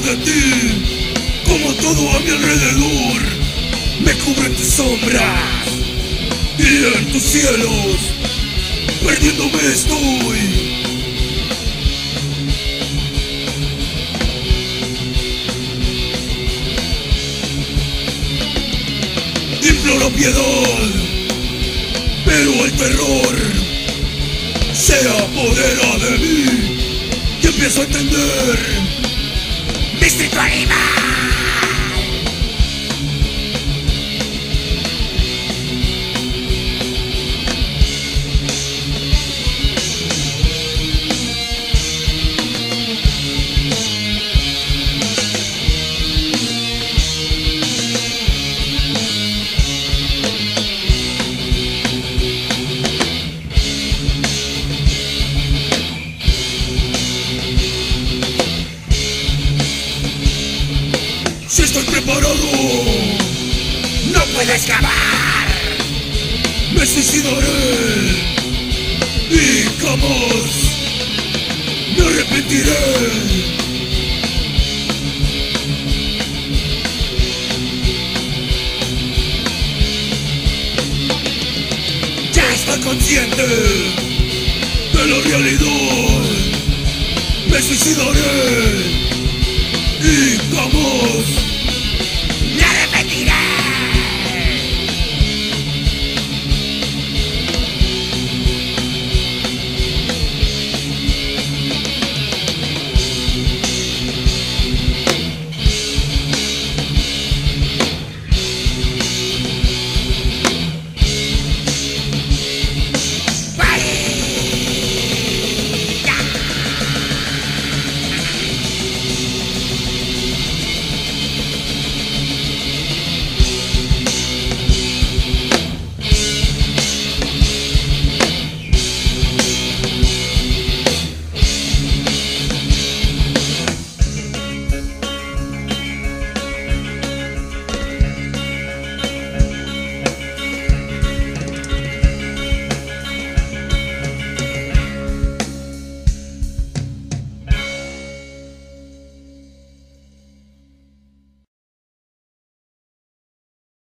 de ti, como todo a mi alrededor me cubren tus sombras, y en tus cielos perdiéndome estoy. Imploro piedad, pero el terror se apodera de mí y empiezo a entender mi instinto animal. Si estoy preparado, no puedo escapar. Me suicidaré y jamás me arrepentiré. Ya estoy consciente de la realidad. Me suicidaré y jamás